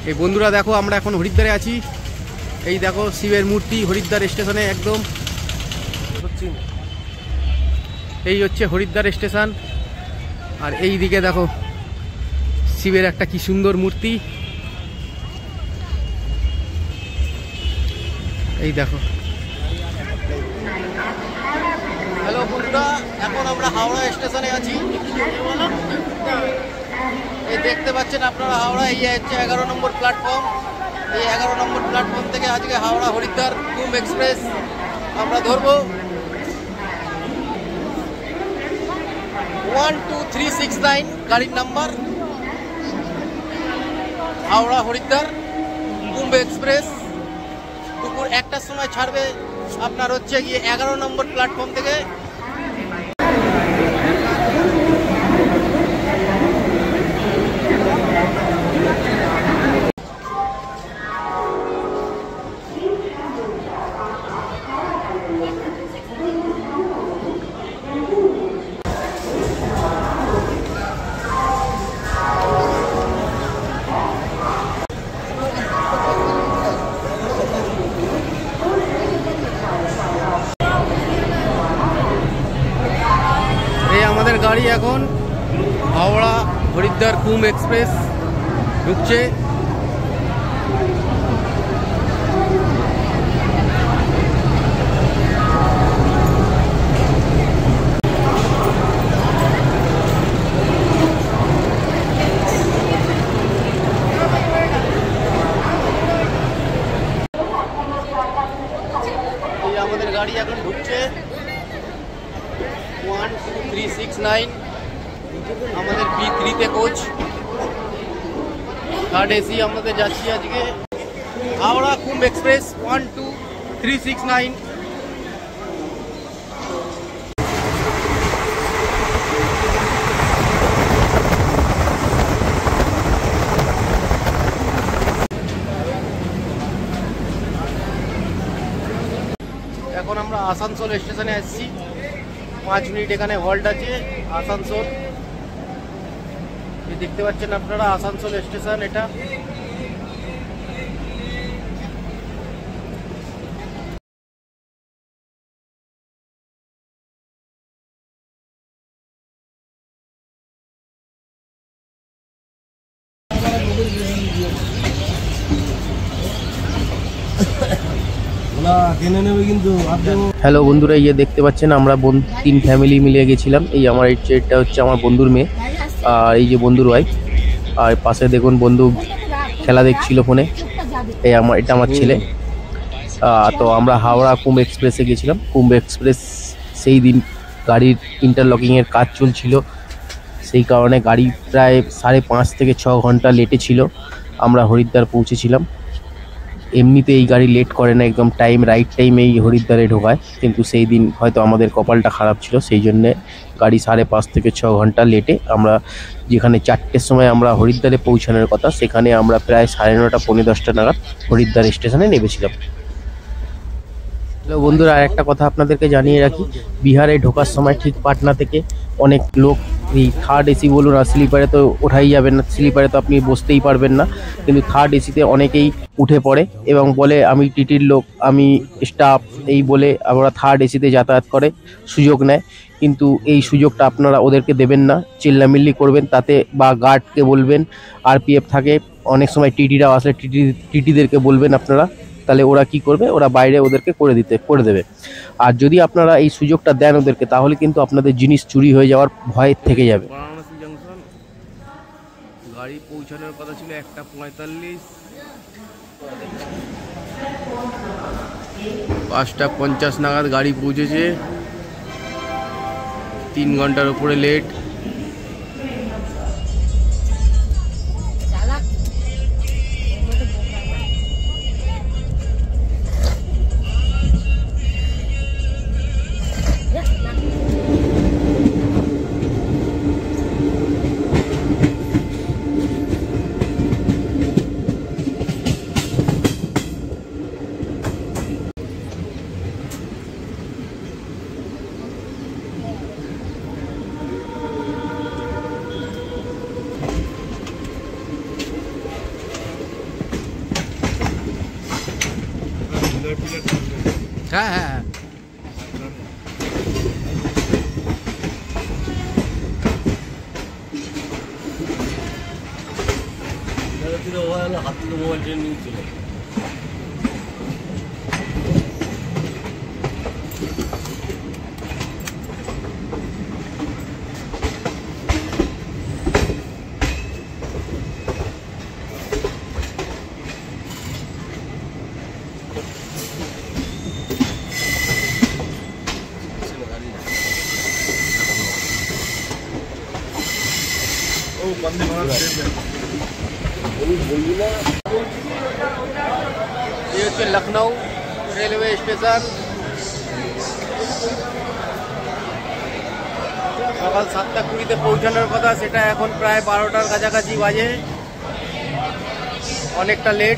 এই বন্ধুরা দেখো, আমরা এখন হরিদ্বারে আছি। এই দেখো শিবের মূর্তি হরিদ্বার স্টেশনে একদম। এই হচ্ছে হরিদ্বার স্টেশন। আর এই দিকে দেখো শিবের একটা কি সুন্দর মূর্তি। এই দেখো। হ্যালো বন্ধুরা, এখন আমরা হাওড়া স্টেশনে আছি। এই দেখতে পাচ্ছেন আপনারা হাওড়া, এই হচ্ছে 11 নম্বর প্ল্যাটফর্ম। এই 11 নম্বর প্ল্যাটফর্ম থেকে আজকে হাওড়া হরিদ্বার কুম্ভ এক্সপ্রেস আমরা ধরবো। 12369 গাড়ির নাম্বার। হাওড়া হরিদ্বার কুম্ভ এক্সপ্রেস দুপুর 1টার সময় ছাড়বে আপনার হচ্ছে গিয়ে 11 নম্বর প্ল্যাটফর্ম থেকে। আমাদের গাড়ি এখন হাওড়া হরিদ্বার কুম্ভ এক্সপ্রেস ঢুকছে। এই আমাদের গাড়ি এখন ঢুকছে 12369 আমাদের B3-তে কোচ, থার্ড এসি আমাদের যাচ্ছি আজকে হাওড়া কুম্ভ এক্সপ্রেস 12369। এখন আমরা আসানসোল স্টেশনে আসছি। 5 মিনিট এখানে হল্ট আছে। আসানসোল দেখতে পাচ্ছেন আপনারা, আসানসোল স্টেশন এটা। হ্যালো বন্ধুরা, ইয়ে দেখতে পাচ্ছেন আমরা 3 ফ্যামিলি মিলে গেছিলাম। এই আমার এটা হচ্ছে আমার বন্ধুর মেয়ে, আর এই যে বন্ধুর ওয়াইফ, আর পাশে দেখুন বন্ধু খেলা দেখছিল ফোনে। এটা আমার ছেলে। তো আমরা হাওড়া কুম্ভ এক্সপ্রেসে গেছিলাম। কুম্ভ এক্সপ্রেস সেই দিন গাড়ির ইন্টারলকিংয়ের কাজ চলছিল, সেই কারণে গাড়ি প্রায় 5.5 থেকে 6 ঘন্টা লেটে ছিল। আমরা হরিদ্বার পৌঁছেছিলাম। এমনিতে এই গাড়ি লেট করে না, একদম টাইম, রাইট টাইম এই হরিদ্বারে ঢোকায়। কিন্তু সেই দিন হয়তো আমাদের কপালটা খারাপ ছিল, সেই জন্যে গাড়ি 5.5 থেকে 6 ঘন্টা লেটে আমরা যেখানে 4টের সময় আমরা হরিদ্বারে পৌঁছানোর কথা, সেখানে আমরা প্রায় 9:30 পৌনে 10টা নাগাদ হরিদ্বার স্টেশনে নেমেছিলাম। হ্যালো বন্ধুরা, আর একটা কথা আপনাদেরকে জানিয়ে রাখি, বিহারে ঢোকার সময় ঠিক পাটনা থেকে অনেক লোক এই থার্ড এসি বলুন, আর স্লিপারে তো ওঠাই যাবেন না, স্লিপারে তো আপনি বসতেই পারবেন না, কিন্তু থার্ড এসিতে অনেকেই উঠে পড়ে এবং বলে আমি টিটির লোক, আমি স্টাফ, এই বলে আমরা থার্ড এসিতে যাতায়াত করে সুযোগ নেয়। কিন্তু এই সুযোগটা আপনারা ওদেরকে দেবেন না, চিল্লামিল্লি করবেন তাতে, বা গার্ডকে বলবেন, আরপিএফ থাকে অনেক সময়, টিটিরাও আসলে টিটিদেরকে বলবেন আপনারা, তাহলে ওরা কি করবে, ওরা বাইরে ওদেরকে করে দেবে। আর যদি আপনারা এই সুযোগটা দেন ওদেরকে, তাহলে কিন্তু আপনাদের জিনিস চুরি হয়ে যাওয়ার ভয় থেকে যাবে। বারাণসী জংশন গাড়ি পৌঁছানোর কথা ছিল 1:45, 5:50 নাগাদ গাড়ি পৌঁছেছে। 3 ঘন্টার উপরে লেট। হ্যাঁ হ্যাঁ হাত থেকে মোবাইল ট্রেনিং ছিল। ये হচ্ছে লখনউ রেলওয়ে স্টেশন। সকাল 7:20 পৌঁছানোর কথা, সেটা এখন প্রায় 12টার কাছাকাছি বাজে, অনেকটা লেট।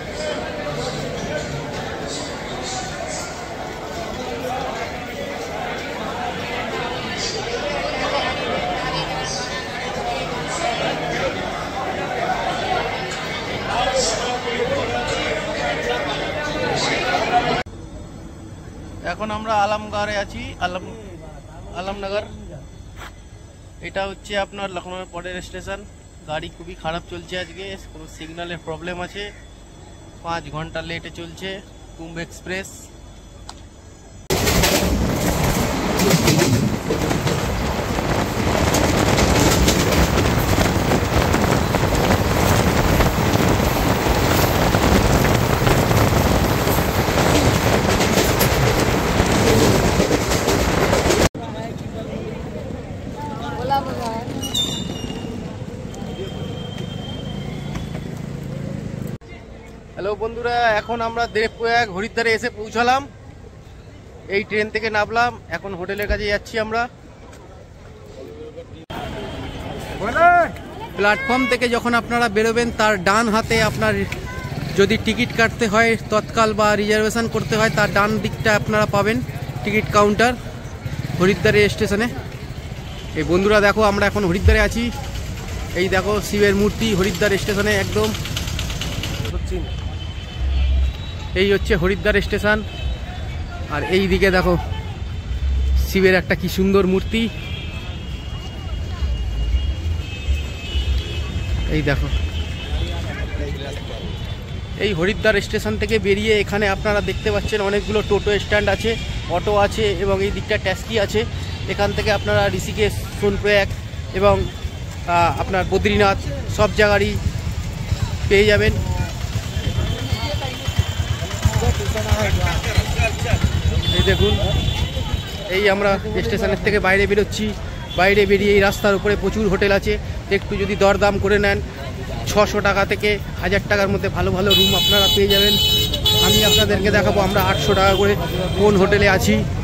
এখন আমরা আলমগড়ে আছি, আলমনগর। এটা হচ্ছে আপনার লখনউয়ের পরের স্টেশন। গাড়ি খুবই খারাপ চলছে আজকে, কোনো সিগন্যালের প্রবলেম আছে, 5 ঘন্টা লেটে চলছে কুম্ভ এক্সপ্রেস। হ্যালো বন্ধুরা, এখন আমরা দেবপ্রয়াগ হরিদ্বারে এসে পৌঁছালাম। এই ট্রেন থেকে নামলাম, এখন হোটেলের কাছে যাচ্ছি আমরা। প্ল্যাটফর্ম থেকে যখন আপনারা বেরোবেন, তার ডান হাতে আপনার যদি টিকিট কাটতে হয় তৎকাল বা রিজার্ভেশন করতে হয়, তার ডান দিকটা আপনারা পাবেন টিকিট কাউন্টার হরিদ্বারে স্টেশনে। এই বন্ধুরা দেখো, আমরা এখন হরিদ্বারে আছি। এই দেখো শিবের মূর্তি হরিদ্বার স্টেশনে একদম। এই হচ্ছে হরিদ্বার স্টেশন, আর এই দিকে দেখো শিবের একটা কি সুন্দর মূর্তি। এই দেখো, এই হরিদ্বার স্টেশন থেকে বেরিয়ে এখানে আপনারা দেখতে পাচ্ছেন অনেকগুলো টোটো স্ট্যান্ড আছে, অটো আছে এবং এই দিকটা ট্যাক্সি আছে। এখান থেকে আপনারা ঋষিকেশ, সোনপ্রয়াগ এবং আপনার বদ্রীনাথ সব জায়গারই পেয়ে যাবেন। এই দেখুন, এই আমরা স্টেশনের থেকে বাইরে বেরোচ্ছি। বাইরে বেরিয়ে এই রাস্তার উপরে প্রচুর হোটেল আছে, একটু যদি দরদাম করে নেন 600 টাকা থেকে 1000 টাকার মধ্যে ভালো ভালো রুম আপনারা পেয়ে যাবেন। আমি আপনাদেরকে দেখাবো আমরা 800 টাকা করে কোন হোটেলে আছি।